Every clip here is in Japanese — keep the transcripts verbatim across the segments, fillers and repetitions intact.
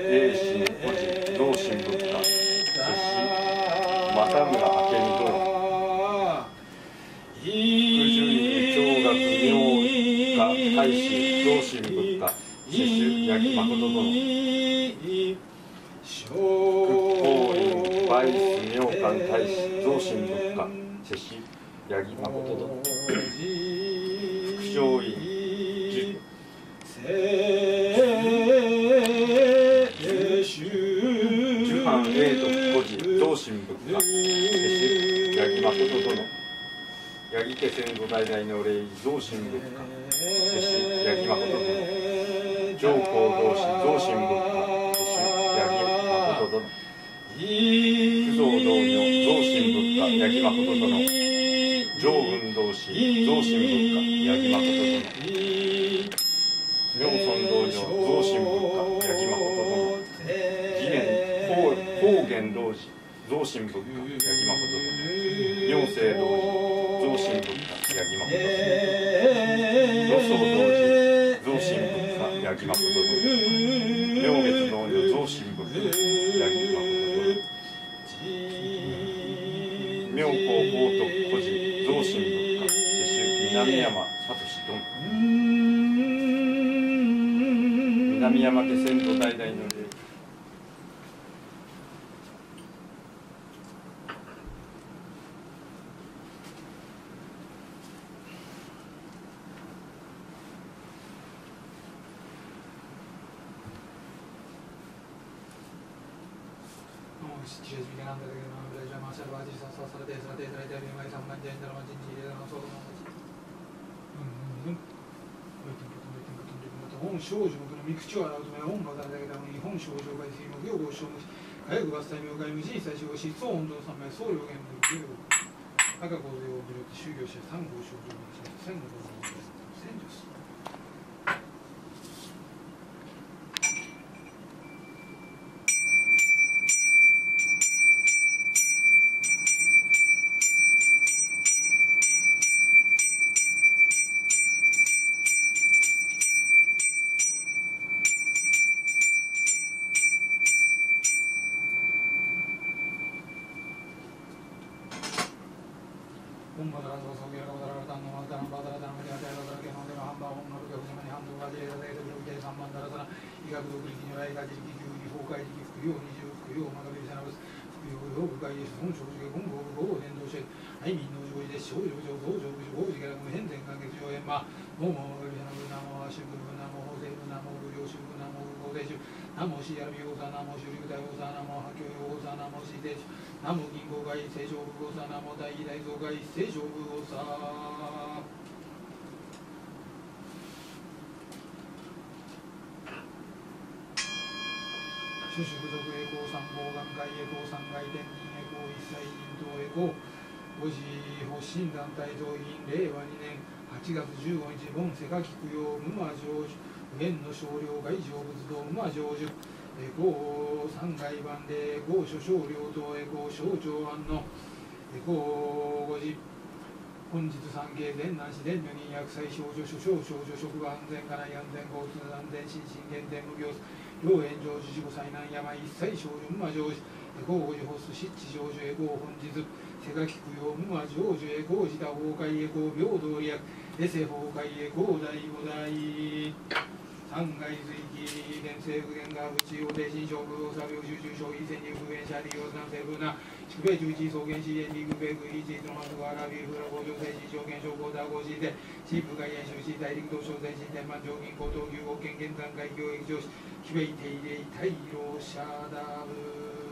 英心孤児同心仏家摂氏又村明美殿福寿院長学明家大使同心仏家摂取八木誠殿国公院バイス明館大使同心仏家摂取八木誠殿副将院十主藩永徳孤児同心仏家摂取八木誠殿八木家先祖代々の霊同心仏家摂取八木誠殿上皇同士同心仏家摂取八木誠殿九蔵道女同心仏家八木誠殿上雲同士同心仏家八木誠殿妙尊道女同心仏家八木誠殿次元高元老寺同心仏家八木誠殿妙正道寺同心仏家八木誠殿土葬道寺同心仏家八木誠殿妙月道女同心仏家八木誠殿妙高法徳孤児同心仏家摂取南山聡殿南山家先祖代々の霊本少女の三口を洗うとめ本場だけだのに本少女が水木用語を消無し火薬伐採明会無人最小失踪温度の三名総量限の一部赤構成をぶれて修行者三号少女がしました千の道の千女子本場だらそうそうやらばだらたんのまたんばだらたんまであたやらだらけのでの半ば本の六百島に半分がじれだで六百三万だらさな医学独立如来が自力給理崩壊時期服用二十服用まがべりさなぶす服用用部会です本少女が本号部号伝道して愛民の上位で少女上道場部王子から無変天完結上演まもうもまがべりさなぶナモシュブナモ法制部ナモ無料シュブナモ無法定主ナモシヤルビヨーサナモシュリグタヨーサナモハキョヨーサナモシテシナモ銀行会正常部号サナモ大義大蔵会正常部号サ主宿属栄光三号眼会栄光三外天人栄光一切人道栄光五時発信団体増員令和にねんはちがつじゅうごにち本世界供養無魔成就無限の少量外上仏道無魔成就栄光三外版で栄光諸少量と栄光省庁案の栄光五時本日産経全南市伝女人薬剤少女諸少少女職場安全家内安全交通安全心身限定無病両炎上受事故災難病一切少女無魔成就栄光五時発出湿地成就栄光本日世界供養無魔成就栄光自他崩壊栄光平等略エセ崩壊栄光大五大三階水域現政府現が宇宙定新勝負作業集中消費戦入不便者利用男性風な宿米中一草原資源リグベグイチのマスワラビーフラ工場政治証券証拠打合資でシープ外演習し大陸道商船新天満上銀高等牛国県現段階教育上司キベイテイレイ大老シャダブ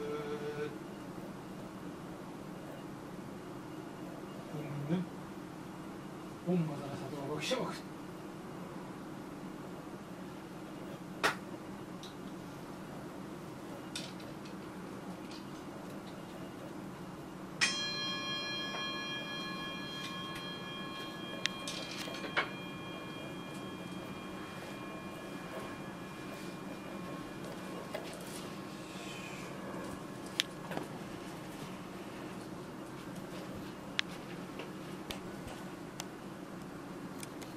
本間だ佐藤記者枠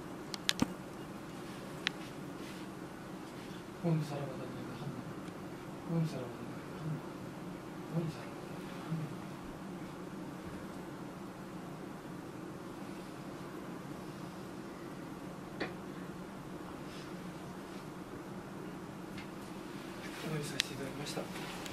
本さらばだねうんさらうんさらお願いさせていただきました。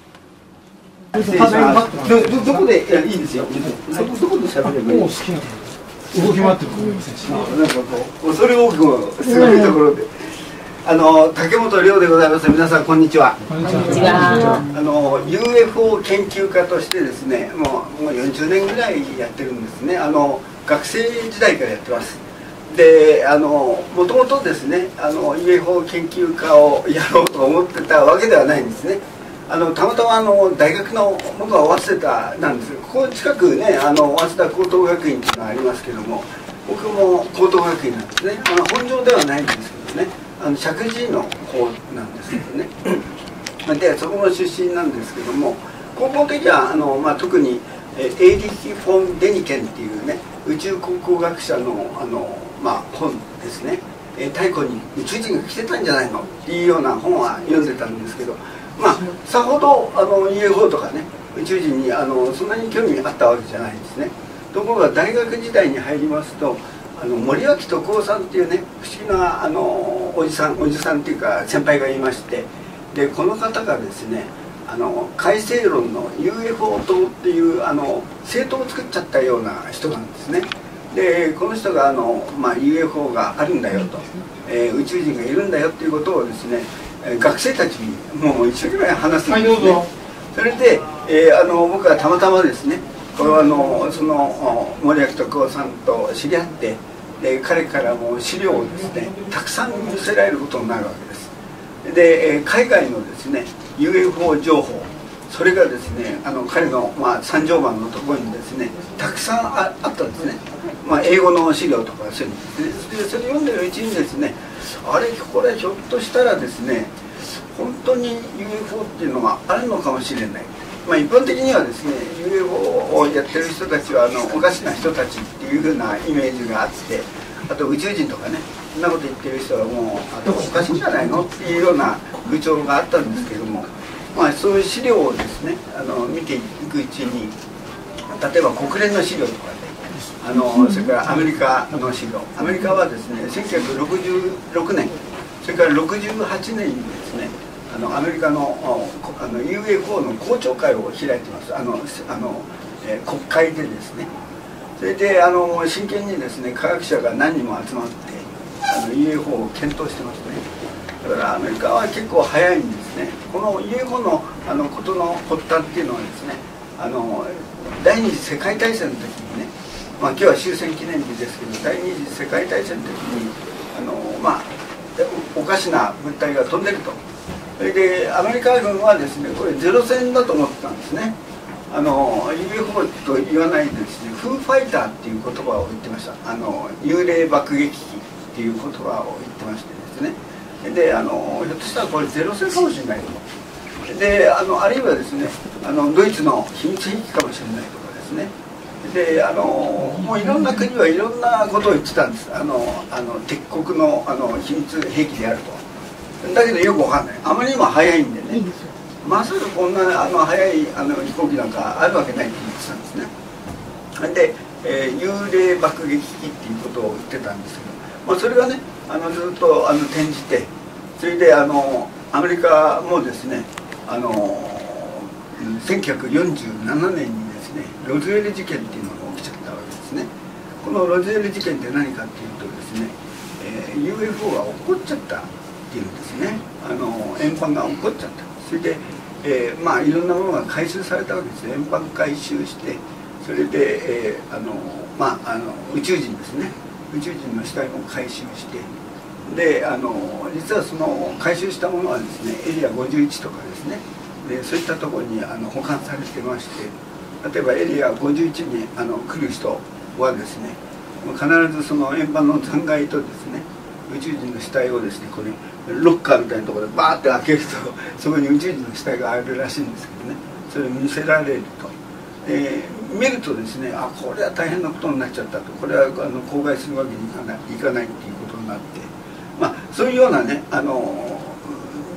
どどどこでいやいいですよ。そこどこで喋ればいい。 もう好きなの動き回ってるかもしれませんし、 なんかこうそれ多くすごいところで。あの竹本涼でございます。皆さんこんにちは。 こんにちは。 あの ユーエフオー 研究家としてですね、もうもうよんじゅうねんぐらいやってるんですね。あの学生時代からやってます。で、あのもともとですね、あの ユーエフオー 研究家をやろうと思ってたわけではないんですね。あのたまたまあの大学の僕は早稲田なんです。ここ近くね、あの早稲田高等学院っていうのがありますけども、僕も高等学院なんですね。あの本業ではないんですけどね。あの石神井の方なんですけどねでそこの出身なんですけども、高校の時はあの、まあ、特にエイリヒ・フォン・デニケンっていうね宇宙考古学者のあの、まあ、本ですね、太古に宇宙人が来てたんじゃないのっていうような本は読んでたんですけど、まあさほどあの ユーエフオー とかね宇宙人にあのそんなに興味があったわけじゃないんですね。ところが大学時代に入りますと、あの森脇徳夫さんっていうね不思議なあのおじさんおじさんっていうか先輩がいまして、でこの方がですねあの改正論の ユーエフオー 党っていうあの政党を作っちゃったような人なんですね。でこの人があの、まあ、ユーエフオー があるんだよと、えー、宇宙人がいるんだよっていうことをですね学生たちにもう一生懸命話すんですね。それで、えー、あの僕はたまたまですねこれはあのその森脇徳夫さんと知り合って、で彼からも資料をですねたくさん見せられることになるわけです。で海外のですね ユーエフオー 情報、それがですねあの彼の、まあ、三条版のところにですねたくさん あ, あったんですね、まあ、英語の資料とかそういうのですね。でそれ読んでるうちにですねあれこれひょっとしたらですね本当に ユーエフオー っていうのがあるのかもしれない。まあ、一般的にはですね ユーエフオー をやってる人たちはあのおかしな人たちっていうふうなイメージがあって、あと宇宙人とかねそんなこと言ってる人はもうあとおかしいんじゃないのっていうような風潮があったんですけども、まあ、そういう資料をですねあの見ていくうちに、例えば国連の資料とかね、あのそれからアメリカの資料、アメリカはですねせんきゅうひゃくろくじゅうろくねんそれからろくじゅうはちねんにですねあのアメリカのあの ユーエフオー の公聴会を開いてます。あのあの、えー、国会でですね、それであの真剣にですね科学者が何人も集まってあの ユーエフオー を検討してますね。だからアメリカは結構早いんですね。この ユーエフオー のあのことの発端っていうのはですねあの第二次世界大戦の時にね、まあ、今日は終戦記念日ですけど第二次世界大戦の時にあのまあおかしな物体が飛んでると。それでアメリカ軍はですねこれゼロ戦だと思ってたんですね。あの ユーエフオー と言わないでですねフーファイターっていう言葉を言ってました。あの幽霊爆撃機っていう言葉を言ってましてですね、であのひょっとしたらこれゼロ戦かもしれないと。であのあるいはですねあのドイツの秘密兵器かもしれないとかですね、であのもういろんな国はいろんなことを言ってたんです。あのあの敵国のあの秘密兵器であると。だけどよくわかんない。あまりにも早いんでね、いいまさかこんなあの速いあの飛行機なんかあるわけないって言ってたんですね。で、えー、幽霊爆撃機っていうことを言ってたんですけど、まあ、それがねあのずっとあの転じて、それであのアメリカもですねあのせんきゅうひゃくよんじゅうななねんにですねロズウェル事件っていうのが起きちゃったわけですね。このロズウェル事件って何かっていうとですね、えー、ユーエフオー が起こっちゃったっていうんですね。あの円盤が起こっちゃった。それで、えー、まあいろんなものが回収されたわけですね。円盤回収して、それで、えー、あのまああの宇宙人ですね。宇宙人の死体も回収して、であの実はその回収したものはですねエリアごじゅういちとかですね、でそういったところにあの保管されてまして、例えばエリアごじゅういちにあの来る人はですね必ずその円盤の残骸とですね宇宙人の死体をですねこれロッカーみたいなところでバーって開けるとそこに宇宙人の死体があるらしいんですけどね、それを見せられると、えー、見るとですねあこれは大変なことになっちゃったと、これはあの口外するわけにいかないいかないっていうことになって、まあそういうようなねあの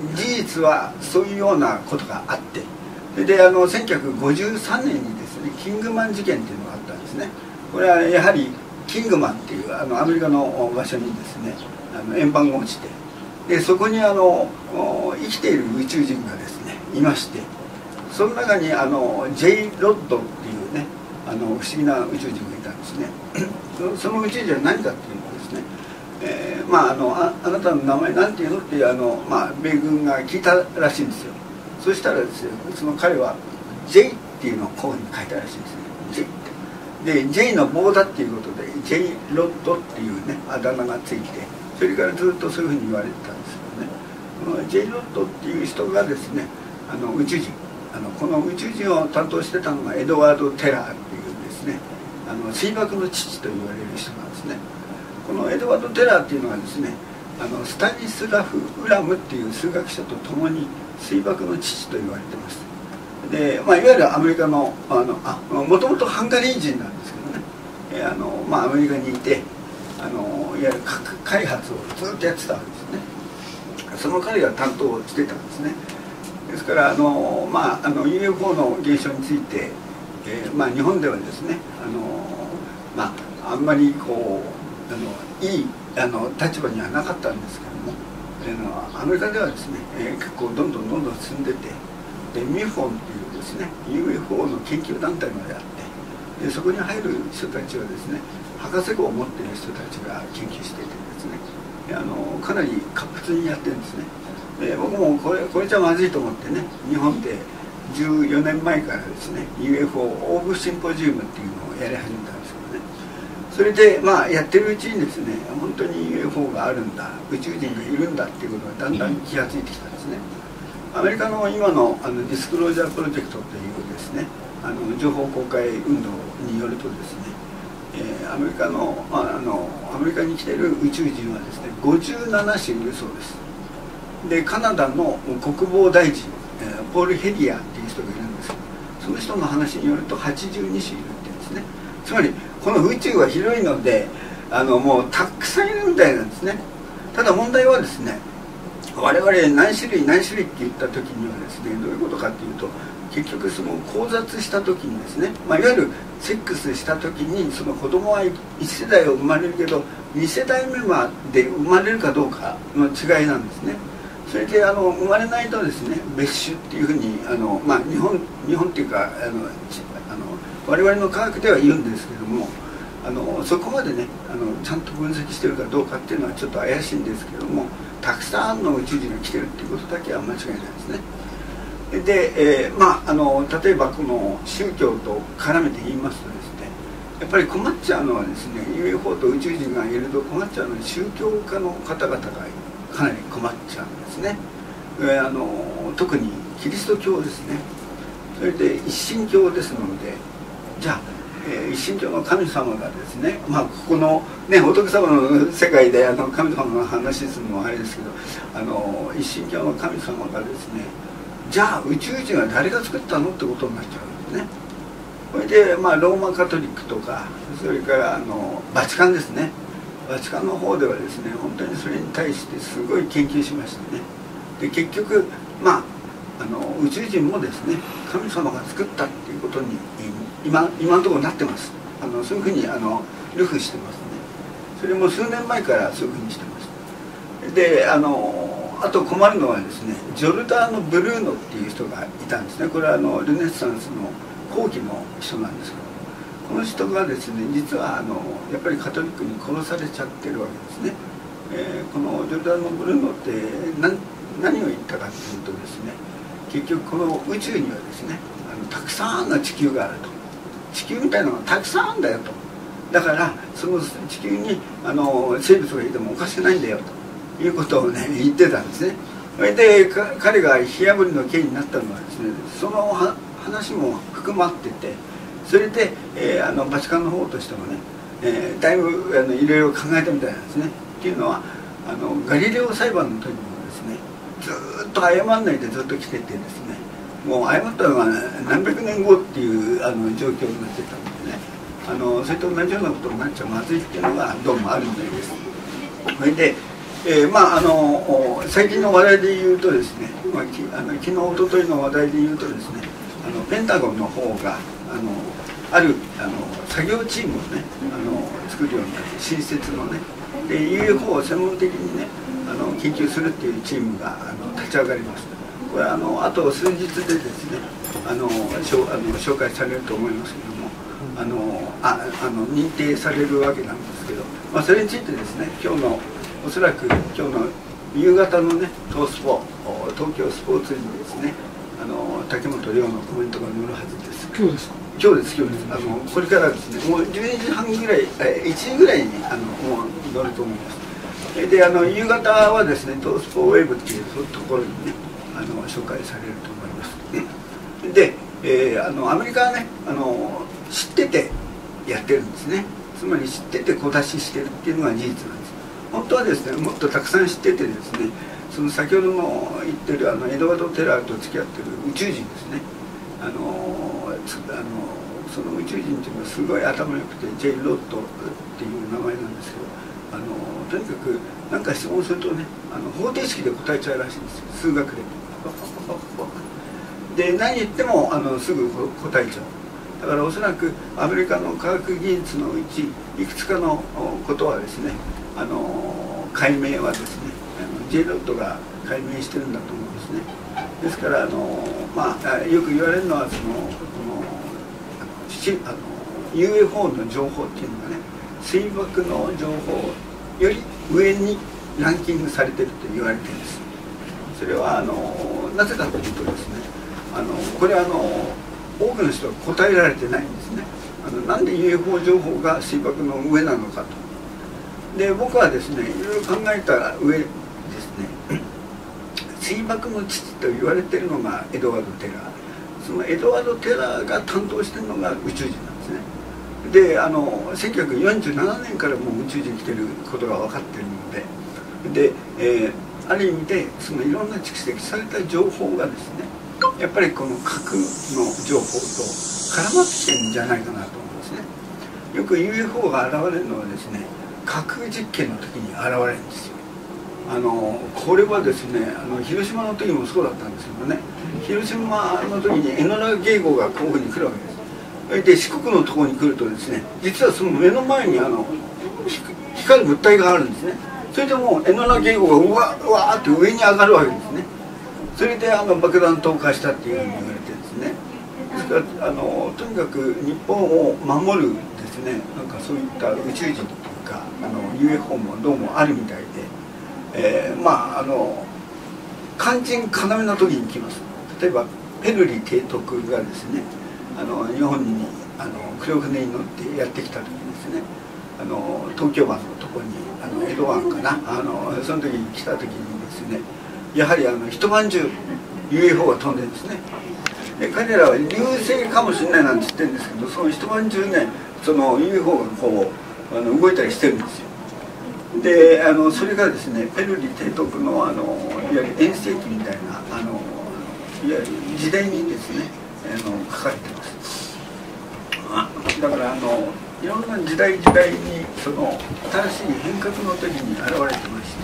事実はそういうようなことがあって、それであのせんきゅうひゃくごじゅうさんねんにですねキングマン事件っていうのがあったんですね。これはやはりキングマンっていうあのアメリカの場所にですねあの円盤が落ちて、でそこにあの生きている宇宙人がですねいまして、その中にあの J ロッドっていうねあの不思議な宇宙人がいたんですねその宇宙人は何かっていうとですね、えー、まああの あ, あなたの名前なんていうのっていうあの、まあ、米軍が聞いたらしいんですよ。そしたらですねその彼は J っていうのをこういうふうに書いたらしいんですね。 J ってで J の棒だっていうことで J ロッドっていうねあだ名がついて、それからずっとそういうふうに言われてたんですけどね、この J ロッドっていう人がですねあの宇宙人、あのこの宇宙人を担当してたのがエドワード・テラーっていうですねあの水爆の父と言われる人なんですね。このエドワード・テラーっていうのはですねあのスタニスラフ・ウラムっていう数学者と共に水爆の父と言われてます。で、まあ、いわゆるアメリカのあのあもともとハンガリー人なんですけどね、えあのまあ、アメリカにいてあのいわゆる核開発をずっとやってたわけですね。その彼が担当してたんですね。ですからあの、まあ、あの ユーエフオー の現象について、えーまあ、日本ではですねあの、まあ、あんまりこうあのいいあの立場にはなかったんですけども、えー、アメリカではですね、えー、結構どんどんどんどん進んでて、でミュフォンっていうですね ユーエフオー の研究団体まであって、でそこに入る人たちはですね博士号を持っている人たちが研究していてですねあのかなり活発にやってるんですね。で僕もこれこれじゃまずいと思ってね日本でじゅうよねんまえからですね ユーエフオー オーブシンポジウムっていうのをやり始めたんですけどね、それでまあやってるうちにですね本当に ユーエフオー があるんだ、宇宙人がいるんだっていうことがだんだん気が付いてきたんですね。アメリカの今のあのディスクロージャープロジェクトというですねあの情報公開運動によるとですね、えー、アメリカのあのアメリカに来ている宇宙人はですねごじゅうなな種いるそうです。でカナダの国防大臣、えー、ポール・ヘリアっていう人がいるんですけど、その人の話によるとはちじゅうに種いるって言うんですね。つまりこの宇宙は広いのであのもうたくさんいるみたいなんですね。ただ問題はですね我々何種類何種類って言った時にはですねどういうことかっていうと、結局その交雑した時にですね、まあ、いわゆるセックスした時にその子供はいち世代を生まれるけどに世代目まで生まれるかどうかの違いなんですね。それであの生まれないとですね別種っていうふうにあの、まあ、日本日本っていうかあのあの我々の科学では言うんですけども、あのそこまでねあのちゃんと分析してるかどうかっていうのはちょっと怪しいんですけども、たくさんの宇宙人が来てるっていうことだけは間違いないですね。で、えー、まああの例えばこの宗教と絡めて言いますとですね、やっぱり困っちゃうのはですね ユーエフオー と宇宙人がいると困っちゃうのは宗教家の方々がかなり困っちゃうんですね。えー、あの特にキリスト教ですね。それで一神教ですので、じゃあ、えー、一神教の神様がですね、まあここのね仏様の世界であの神様の話するのはあれですけど、あの一神教の神様がですね、じゃあ宇宙人は誰が作ったのってことになっちゃうんですね。それでまあローマカトリックとか、それからあのバチカンですね。バチカンの方ではですね本当にそれに対してすごい研究しましたね。で結局まああの宇宙人もですね神様が作ったっていうことに今今のところなってます。あのそういうふうにあのルフしてますね。それも数年前からそういうふうにしてます。であのあと困るのはですねジョルダーノ・ブルーノっていう人がいたんですね。これはあのルネッサンスの後期の人なんですけど、この人がですね実はあのやっぱりカトリックに殺されちゃってるわけですね。えー、このジョルダーノ・ブルーノって何何を言ったかというとですね、結局この宇宙にはですねあのたくさんの地球があると、地球みたいなのがたくさんあるんだよと、だからその地球にあの生物がいてもおかしくないんだよということをね言ってたんですね。それで彼が火あぶりの刑になったのはですねその話も含まってて、それで、えー、あのバチカンの方としてもね、えー、だいぶあのいろいろ考えたみたいなんですね。っていうのはあのガリレオ裁判の時もですねずっと謝らないでずっと来ててですね、もう謝ったのが何百年後っていうあの状況になってたのでね、あのそれと同じようなことになっちゃまずいっていうのがどうもあるみたいです。それでえー、まああの最近の話題で言うとですね、まあ、きあの昨日一昨日の話題で言うとですね、あのペンタゴンの方があのあるあの作業チームをねあの作るようになって、新設のねで ユーエフオー を専門的にねあの研究するっていうチームがあの立ち上がりました。これはあのあと数日でですねあのしょあの紹介されると思いますけども、あのああの認定されるわけなんですけど、まあ、それについてですね今日のおそらく今日の夕方のね東スポ東京スポーツにですねあの竹本涼のコメントが載るはずです。 今日ですか？ 今日です今日です。あのこれからですねもうじゅうにじはんぐらいいちじぐらいにあのもう載ると思います。であの夕方はですね東スポウェブっていうところにねあの紹介されると思います。で、えー、あのアメリカはねあの知っててやってるんですね。つまり知ってて小出ししてるっていうのが事実なんです。本当はですねもっとたくさん知っててですね、その先ほどの言ってるあのエドワード・テラーと付き合ってる宇宙人ですね、あのつあのその宇宙人っていうのはすごい頭良くて J ロッドっていう名前なんですけど、あのとにかく何か質問するとねあの方程式で答えちゃうらしいんですよ、数学で。で何言ってもあのすぐ答えちゃう。だからおそらくアメリカの科学技術のうちいくつかのことはですねあの解明はですねあの J ロッドが解明してるんだと思うんですね。ですからあの、まあ、よく言われるのはそのこのあの ユーエフオー の情報っていうのがね水爆の情報より上にランキングされてると言われてるんです。それはあのなぜかというとですねあのこれはあの多くの人は答えられてないんですね。あのなんで ユーエフオー 情報が水爆の上なのかと。で僕はですねいろいろ考えた上ですね水爆の父と言われているのがエドワード・テラー。そのエドワード・テラーが担当しているのが宇宙人なんですね。であのせんきゅうひゃくよんじゅうななねんからもう宇宙人来てることが分かっているのでで、えー、ある意味でそのいろんな蓄積された情報がですねやっぱりこの核の情報と絡まってきてるんじゃないかなと思うんですね。よく ユーエフオー が現れるのはですね核実験の時に現れるんですよ。あのこれはですねあの広島の時もそうだったんですけどね、広島の時にエノラ・ゲイゴがこういうふうに来るわけです。で四国のところに来るとですね実はその目の前にあの光る物体があるんですね。それでもうエノラ・ゲイゴがうわうわーって上に上がるわけですね。それであの爆弾投下したっていうふうに言われてるんですね。ですからあのとにかく日本を守るですねなんかそういった宇宙人というかあの ユーエフオー もどうもあるみたいで、えー、まああの肝心要の時に来ます。例えばペルリ提督がですねあの日本にあの黒船に乗ってやってきた時にですねあの東京湾のところにあの江戸湾かなあのその時に来た時にですねやはりあの一晩中 ユーエフオー が飛んでるんですね。で彼らは流星かもしれないなんて言ってるんですけどその一晩中ねその ユーエフオー がこうあの動いたりしてるんですよ。であのそれがですねペルリ提督のあのいわゆる遠征記みたいなあのいわゆる時代にですねあの書かれてます。だからあのいろんな時代時代にその新しい変革の時に現れてまして、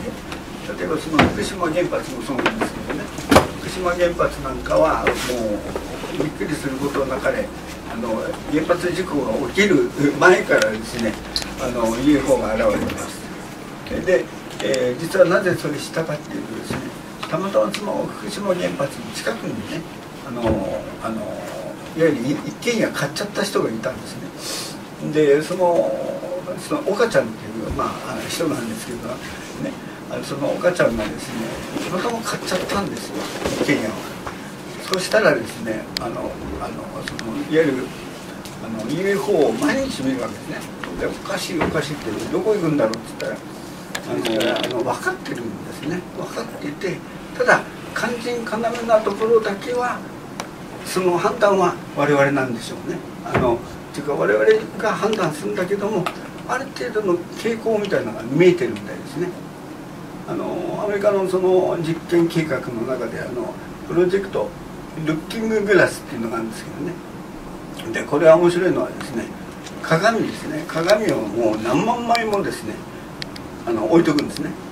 例えばその福島原発もそうなんですけどね福島原発なんかはもうびっくりすることなかれあの原発事故が起きる前からですねあの ユーエフオー が現れてます。で、えー、実はなぜそれしたかっていうとですねたまたまその福島原発の近くにねあのあのいわゆる一軒家買っちゃった人がいたんですね。でそのその岡ちゃんっていう、まあ、人なんですけどねあのその岡ちゃんがですねたまたま買っちゃったんですよ一軒家を。そしたらですねあのあのそのいわゆるあの ユーエフオー を毎日見るわけですね。でおかしいおかしいってどこ行くんだろうって言ったらあのあの分かってるんですね。分かっていてただ肝心要なところだけはその判断は我々なんでしょうね。あのというか我々が判断するんだけどもある程度の傾向みたいなのが見えてるみたいですね。あのアメリカのその実験計画の中であのプロジェクトルッキンググラスっていうのがあるんですけどね。でこれは面白いのはですね鏡ですね鏡をもう何万枚もですねあの置いとくんですね。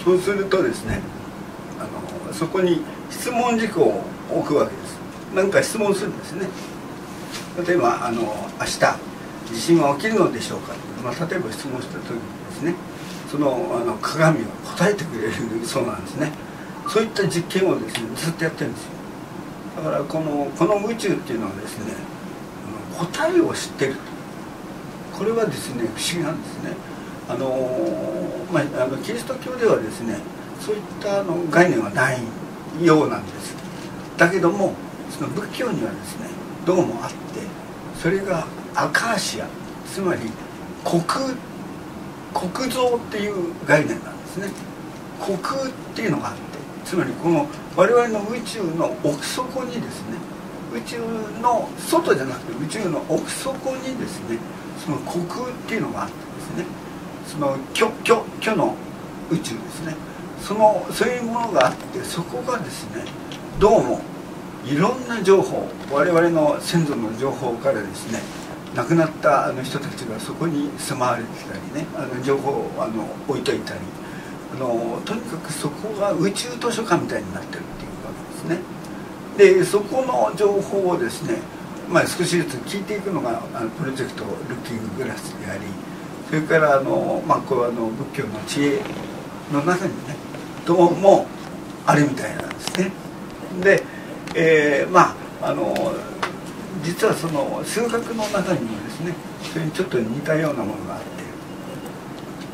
そうするとですね、あのそこに質問事項を置くわけです。何か質問するんですね。例えばあの明日地震は起きるのでしょうか、まあ、例えば質問した時にですね、そのあの鏡が答えてくれるそうなんですね。そういった実験をですねずっとやってるんですよ。だからこのこの宇宙っていうのはですね、答えを知ってると、これはですね不思議なんですね。あの、まあ、あのキリスト教ではですねそういったあの概念はないようなんです。だけどもその仏教にはですねどうもあって、それがアカーシア、つまり虚空虚像っていう概念なんですね。虚空っていうのがあって、つまりこの我々の宇宙の奥底にですね、宇宙の外じゃなくて宇宙の奥底にですね、その虚空っていうのがあってですね、その虚虚虚の宇宙ですね、そのそういうものがあって、そこがですねどうもいろんな情報、我々の先祖の情報からですね、亡くなったあの人たちがそこに住まわれてたりね、あの情報をあの置いといたり、あのとにかくそこが宇宙図書館みたいになってるっていうわけですね。でそこの情報をですね、まあ、少しずつ聞いていくのがあのプロジェクト「ルッキンググラス」であり、それからあの、まあ、こうあの仏教の知恵の中にねどうもあるみたいなんですね。で、えー、まああの実はその数学の中にもですねそれにちょっと似たようなものがあって、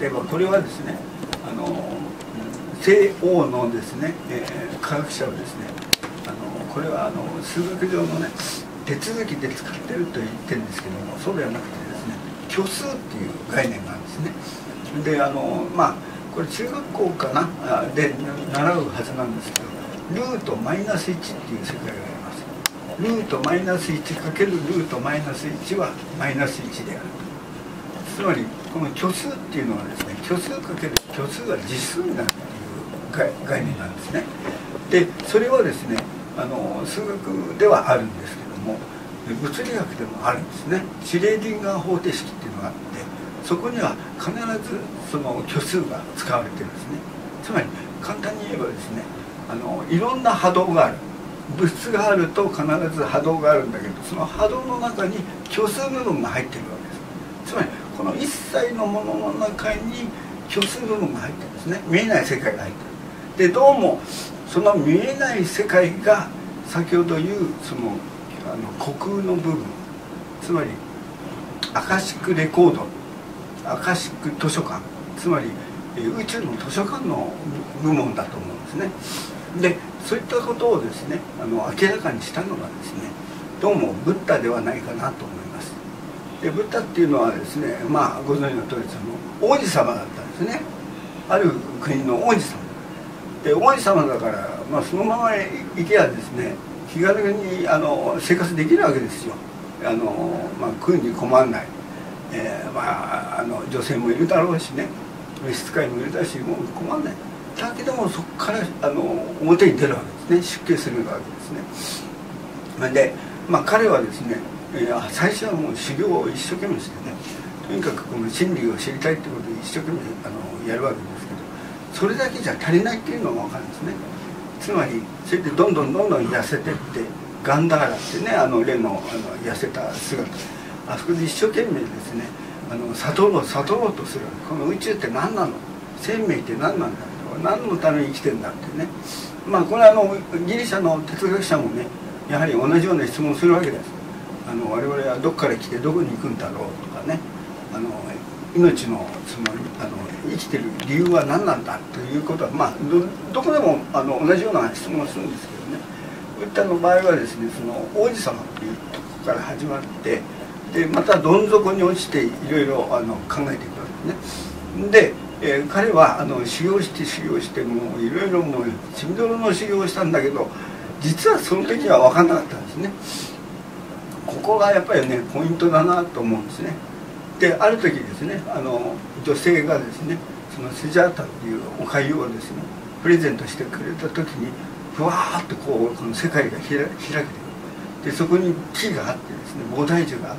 例えばこれはですねあの西欧のですね、えー、科学者はですね、あのこれはあの数学上のね手続きで使ってると言ってるんですけども、そうではなくてですね虚数っていう概念があるんですね。であのまあこれ中学校かなで習うはずなんですけど、ルートマイナスいちっていう世界があります。ルートマイナスいちかけるルートマイナスいちはマイナスいちである。つまりこの虚数っていうのはですね、虚数かける虚数は実数になるっていう概念なんですね。でそれはですねあの数学ではあるんですけども、物理学でもあるんですね。シュレーディンガー方程式っていうのがあって、そこには必ずその虚数が使われてるんですね。つまり簡単に言えばですね、あのいろんな波動がある、物質があると必ず波動があるんだけど、その波動の中に虚数部分が入ってるわけです。つまりこの一切のものの中に虚数部分が入ってるんですね。見えない世界が入ってる。でどうもその見えない世界が先ほど言うそのあの虚空の部分、つまりアカシックレコード、アカシック図書館、つまり宇宙の図書館の部門だと思うんですね。でそういったことをですねあの明らかにしたのがですね、どうもブッダではないかなと思います。でブッダっていうのはですね、まあご存知の通りその王子様だったんですね。ある国の王子様で、王子様だから、まあ、そのまま行けばですね気軽にあの生活できるわけですよ。あの、まあ、食うに困らない、えー、まあ、あの女性もいるだろうしね、召使いもいるだろうし、もう困らない。だけどもそこからあの表に出るわけですね、出家するわけですね。で、まあ、彼はですね、えー、最初はもう修行を一生懸命してね、とにかくこの真理を知りたいってことで一生懸命あのやるわけですけど、それだけじゃ足りないっていうのが分かるんですね。つまりそれでどんどんどんどん痩せてって、ガンダーラってね、あの例のあの痩せた姿、あそこで一生懸命ですねあの悟ろう悟ろうとする。この宇宙って何なの、生命って何なんだ、何のために生きてんだってね。まあこれはあのギリシャの哲学者もねやはり同じような質問をするわけです。あの我々はどこから来てどこに行くんだろうとかね、あの命のそのあの生きてる理由は何なんだということは、まあ ど, どこでもあの同じような質問をするんですけどね、こういったの場合はですね、その王子様っていうところから始まって、でまたどん底に落ちていろいろあの考えていくわけですね。で、えー、彼はあの修行して修行してもういろいろもう血みどろの修行をしたんだけど、実はその時は分かんなかったんですね。ここがやっぱりねポイントだなと思うんですね。である時ですね、あの女性がですねそのスジャータっていうお粥をですねプレゼントしてくれた時にふわーっとこうこの世界が開けてくる。でそこに木があってですね、菩提樹があって、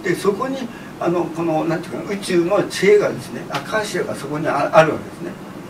でそこにあのこのなんていうか宇宙の知恵がですね、アカシアがそこにあるわけですね。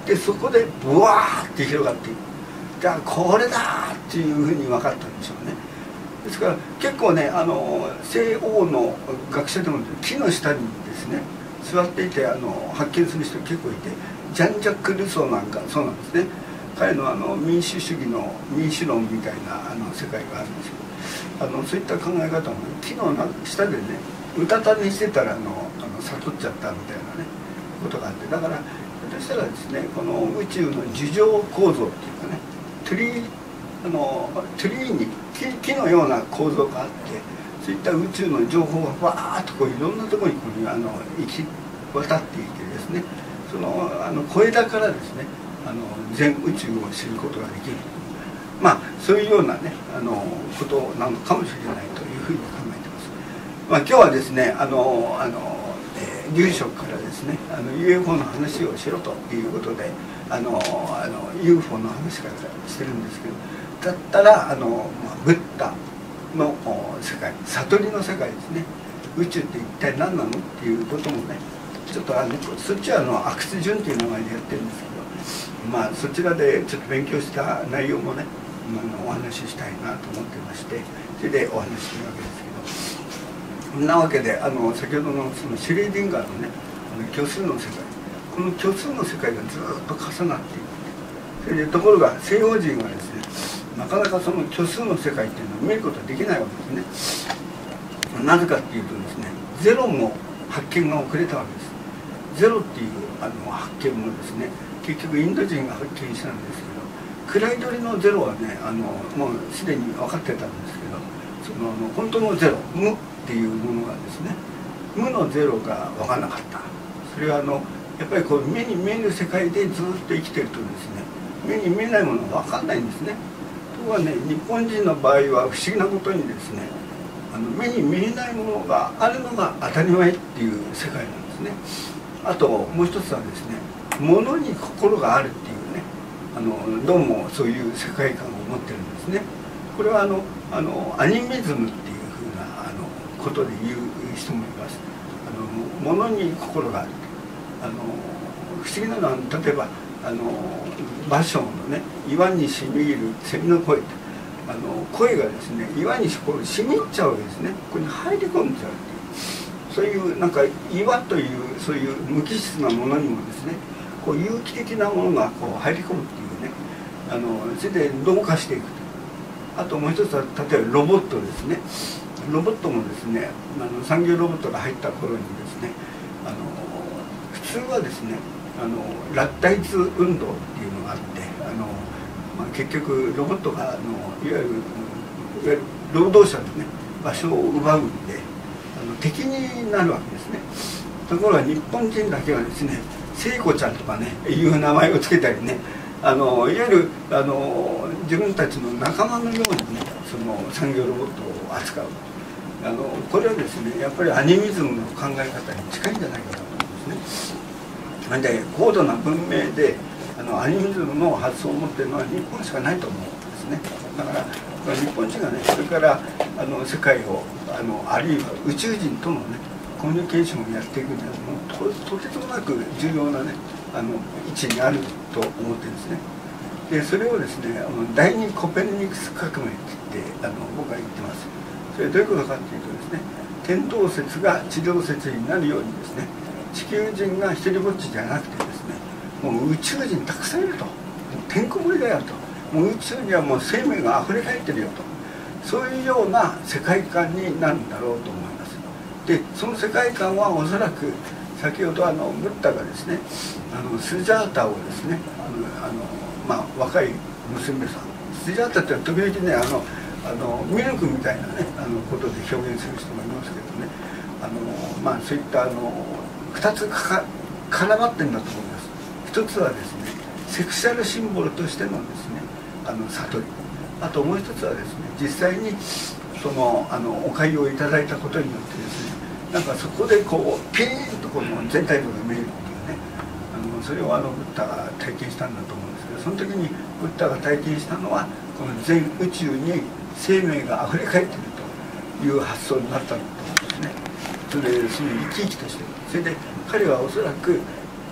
でそこでブワーって広がっていく。じゃあこれだっていうふうに分かったんでしょうね。ですから結構ね、あの西欧の学者でも木の下にですね座っていてあの発見する人結構いて、ジャン・ジャック・ルソーなんかそうなんですね。彼のあの民主主義の民主論みたいなあの世界があるんですけど、あのそういった考え方も、ね、木の下でねうたた寝してたらあのあの悟っちゃったみたいなねことがあって、だからひょっとしたらですね、この宇宙の樹状構造っていうかね、トゥリーあのトゥリーに 木, 木のような構造があって、そういった宇宙の情報がわーっとこういろんなところにこうあの行き渡っていてですね、そのあの小枝からですねあの全宇宙を知ることができる、まあそういうようなねあのことなのかもしれないというふうに考えてます。まあ、今日はですねあのあの、えー、龍職からですねあの ユーエフオー の話をしろということであのあの ユーエフオー の話からしてるんですけど、だったらあの、まあ、ブッダの世界、悟りの世界ですね、宇宙って一体何なのっていうこともね、ちょっとあのそっちはあの阿久津潤っていう名前でやってるんですけど、まあそちらでちょっと勉強した内容もねあのお話ししたいなと思ってまして、それでお話ししてるわけですけど、そんなわけであの先ほどのそのシュレーディンガーのねあの虚数の世界、この虚数の世界がずっと重なっていく。それでところが西洋人はですねなかなかその虚数の世界っていうのを見ることができないわけですね。なぜかっていうとですね、ゼロも発見が遅れたわけです。ゼロっていうあの発見もですね結局インド人が発見したんですけど、位取りのゼロはねあのもうすでに分かってたんですけど、そのあの本当のゼロ無っていうものがですね無のゼロが分からなかった。それはあのやっぱりこう目に見える世界でずっと生きてるとですね目に見えないものが分かんないんですね。ところがね日本人の場合は不思議なことにですねあの目に見えないものがあるのが当たり前っていう世界なんですね。あともう一つはですね物に心があるっていうねあのどうもそういう世界観を持ってるんですね。これはあのあのアニミズムっていうふうなあのことで言う人もいます。あの物に心がある。あの不思議なのは例えばあの芭蕉のね岩にしみ入る蝉の声ってあの声がですね岩にこうしみ入っちゃうわけですね。ここに入り込んじゃうっていう、そういうなんか岩というそういう無機質なものにもですねこう有機的なものがこう入り込むっていうねあのそれで同化していくと。あともう一つは例えばロボットですね。ロボットもですねあの産業ロボットが入った頃にですねあの普通はですねあのラッタイズ運動っていうのがあってあの、まあ、結局ロボットがあのいわゆるいわゆる労働者のね場所を奪うんであの敵になるわけですね。ところが日本人だけはですね聖子ちゃんとかねいう名前をつけたりねあのいわゆるあの自分たちの仲間のようにねその産業ロボットを扱うあのこれはですねやっぱりアニミズムの考え方に近いんじゃないかと思うんですね。で高度な文明であのアニミズムの発想を持っているのは日本しかないと思うんですね。だから日本人がねそれからあの世界をあのあるいは宇宙人とのねコミュニケーションをやっていくにはもう と, とてつもなく重要なねあの位置にあると思ってるんですね。でそれをですねあの第二コペルニクス革命って言ってあの僕は言ってます。それどういうことかっていうとですね天動説が地動説になるようにですね地球人が一人ぼっちじゃなくてですねもう宇宙人たくさんいると、もうてんこ盛りだよと、もう宇宙にはもう生命があふれ返ってるよと、そういうような世界観になるんだろうと思います。でその世界観はおそらく先ほどあのブッダがですねあのスジャータをですねあのあの、まあ、若い娘さんスジャータって時々ねあのあのミルクみたいなねあのことで表現する人もいますけどねあの、まあ、そういったあのふたつかか絡まってるんだと思います。ひとつはですねセクシャルシンボルとしてのですねあの悟り、あともう一つはですね実際にそのあのお粥をいただいたことによってですねなんかそこでこうピーンとこの全体像が見えるっていうねあのそれをあのブッダが体験したんだと思うんですけど、その時にブッダが体験したのはこの全宇宙に生命があふれ返っているという発想になったんだと思うんですね。それでその生き生きとしてる。それで彼はおそらくこ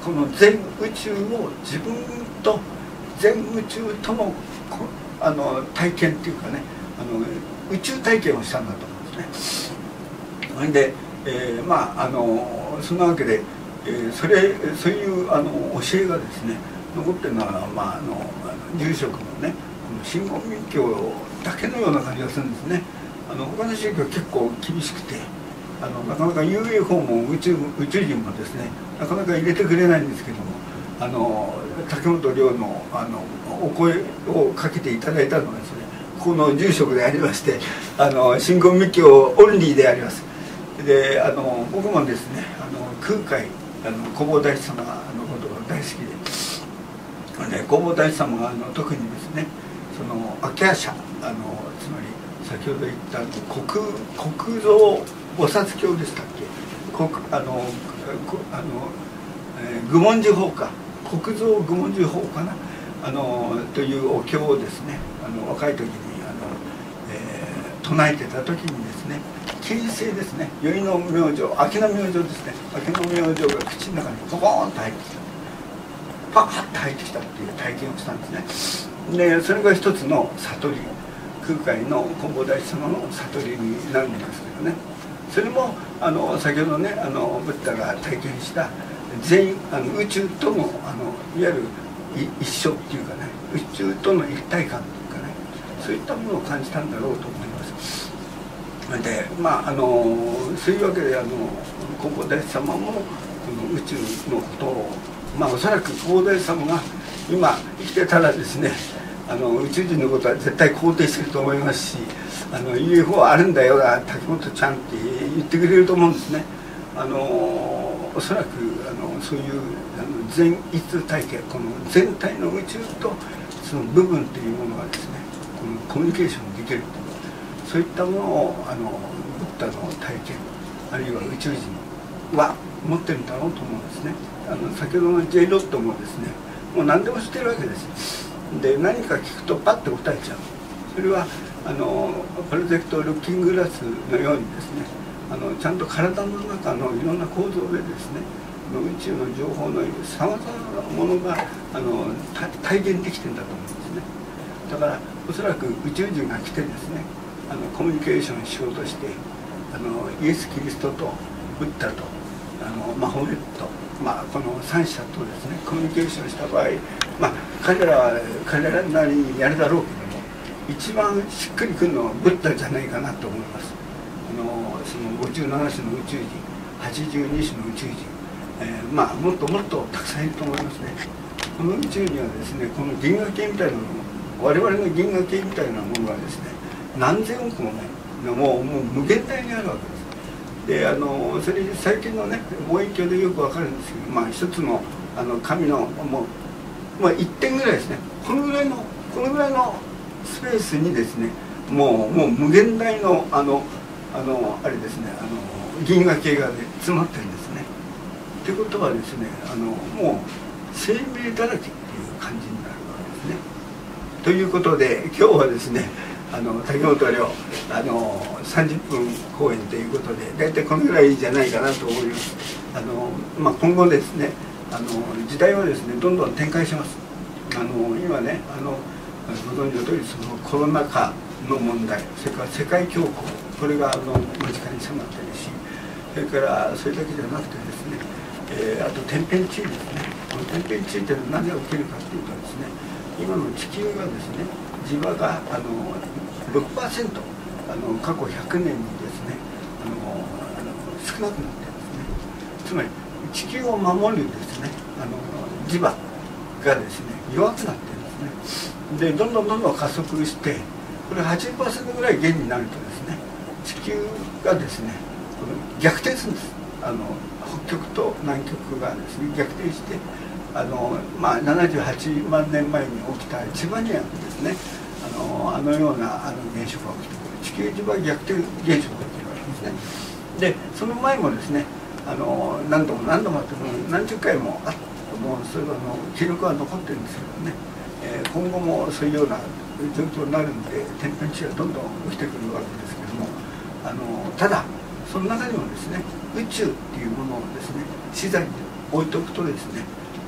この全宇宙を自分と全宇宙とのあの体験っていうかね、あの宇宙体験をしたんだと思うんですね。それで、えー、まああのそんなわけで、えー、それそういうあの教えがですね残ってるのは、まあ、あの住職のねこの真言密教だけのような感じがするんですね。あの他の宗教は結構厳しくて、あのなかなか ユーエフオー も宇宙宇宙人もですねなかなか入れてくれないんですけども、あの竹本涼のあのお声をかけていただいたのはですねこの住職でありまして、あの真言密教オンリーであります。であの僕もですねあの空海あの弘法大師様のことが大好きで、ね、弘法大師様があの特にですねその秋葉社あのつまり先ほど言った国国蔵菩薩経でしたっけ、国あのあの、えー、愚問寺法か国蔵愚問寺法かなあのというお経をですねあの若い時にあの、えー、唱えてた時にですね金星ですね宵の明星秋の明星ですね秋の明星が口の中にボコーンと入ってきたパーッと入ってきたっていう体験をしたんですね。でそれが一つの悟り空海の弘法大師様の悟りになるんですけどね、それもあの先ほどねあのブッダが体験した全あの宇宙とのあのいわゆる一緒っていうかね宇宙との一体感っていうかねそういったものを感じたんだろうと思います。でまああのそういうわけであの弘法大師様もこの宇宙のことをまあおそらく弘法大師様が今生きてたらですねあの宇宙人のことは絶対肯定してると思いますし、あの ユーエフオー あるんだよな竹本ちゃんって言ってくれると思うんですね。あのおそらくあのそういうあの全一体系この全体の宇宙とその部分というものがですねこのコミュニケーションできるそういったものをあのブッダの体験あるいは宇宙人は持ってるんだろうと思うんですね。あの先ほどの J ロットもですねもう何でも知ってるわけです。で何か聞くとパッと答えちゃう。それはあのプロジェクトルッキンググラスのようにですねあのちゃんと体の中のいろんな構造でですね宇宙の情報のさまざまなものがあの体現できてるんだと思うんですね。だからおそらく宇宙人が来てですねあのコミュニケーションしようとしてあのイエス・キリストとブッダとあのマホメット、まあ、この三者とですねコミュニケーションした場合、まあ、彼らは彼らなりにやるだろうけども一番しっくりくるのはブッダじゃないかなと思います。あのそのごじゅうなな種の宇宙人はちじゅうに種の宇宙人、えー、まあもっともっとたくさんいると思いますね。この宇宙にはですねこの銀河系みたいなもの我々の銀河系みたいなものがですね何千億もねもうもう無限大にあるわけです。であのそれ最近のね望遠鏡でよくわかるんですけど、まあ一つのあの紙のもう、まあ、いってんぐらいですねこのぐらいのこのぐらいのスペースにですねもうもう無限大のあのあのあれですねあの銀河系が、ね、詰まってるんですね。ってことはですねあのもう生命だらけっていう感じになるわけですね。ということで今日はですねあの竹本涼あのさんじゅっぷん公演ということで大体このぐらいじゃないかなと思います。あの、まあ、今後ですねあの時代はですねどんどん展開します。あの今ねあのご存知の通りそのコロナ禍の問題それから世界恐慌これがあの間近に迫っているしそれからそれだけじゃなくてですね、えー、あと天変地異ですね。この天変地異というのはなぜ起きるかというとですね今の地球がですね磁場があの ろくパーセント あの過去ひゃくねんにですねあのあの少なくなっているんですね。つまり地球を守るですねあの磁場がですね弱くなっているんですね。でどんどんどんどん加速してこれ はちじゅっパーセント ぐらい減になるとですね地球がですねこの逆転するんです。あの北極と南極がですね逆転してあの、まあ、ななじゅうはちまんねんまえに起きたチバニアンですねあのあのようなあの現象が起きて地球磁場逆転現象が起きるわけですね。でその前もですねあの何度も何度もあっても何十回もあもうそれはあの記録は残ってるんですけどね、えー、今後もそういうような状況になるんで天変地異がどんどん起きてくるわけですけどもあのただその中にもですね宇宙っていうものをですね資材に置いておくとですね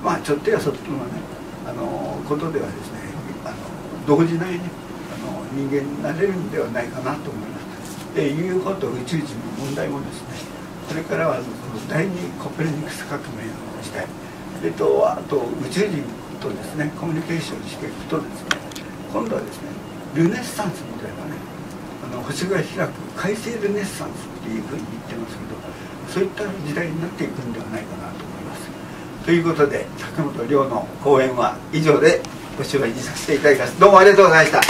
まあちょっとやそっとのねあのことではですねあの動じないねあの人間になれるんではないかなと思います。で ユーエフオー と宇宙人の問題もですねこれからは第二コペルニクス革命の時代それとあと宇宙人とですねコミュニケーションしていくとですね今度はですねルネッサンスみたいなねあの星が開く海星ルネッサンスっていうふうに言ってますけどそういった時代になっていくんではないかなと思います。ということで坂本龍の講演は以上でご紹介させていただきます。どうもありがとうございました。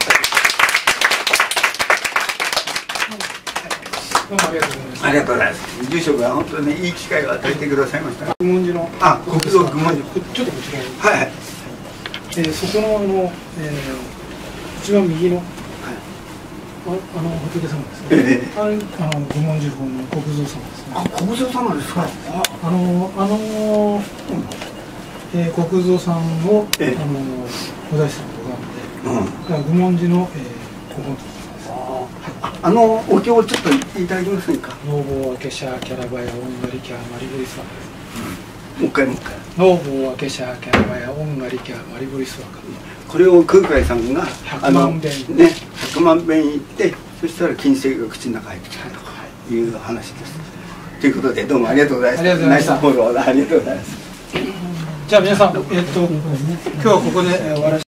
どうもありがとうございます。 ありがとうございます。住職が本当にいい機会を与えてくださいました。 愚問寺のあ、国道愚問寺。 ちょっとこちらに。 はいはい。 えー、そこのあの、えー、一番右の、はい、ああの仏様ですね。ええ、あれあの愚問寺本の国蔵様ですね。 あ、国蔵様ですか。 あ、あのあの、うんえー、国蔵さんを、ええ、あのお大師さんと拝んで、うん、だから愚問寺の、えー、ここのところです。 あ、あのお経をちょっと言っていただけませんか。 ノーボーアケシャーキャラバヤオンガリキャマリブリスワカです。 もう一回もう一回。 ノーボーアケシャーキャラバヤオンガリキャマリブリスワカ。 これを空海さんが百万遍ね百万遍言ってそしたら金星が口の中に入ってきたという話です。ということでどうもありがとうございます。 ありがとうございました。 ナイスフォローありがとうございます。 じゃあ皆さんえっと今日はここで終わらせて。